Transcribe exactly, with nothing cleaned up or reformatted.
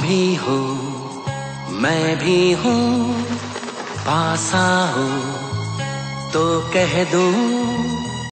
भी हो मैं भी हूँ, पास आओ तो कह दूँ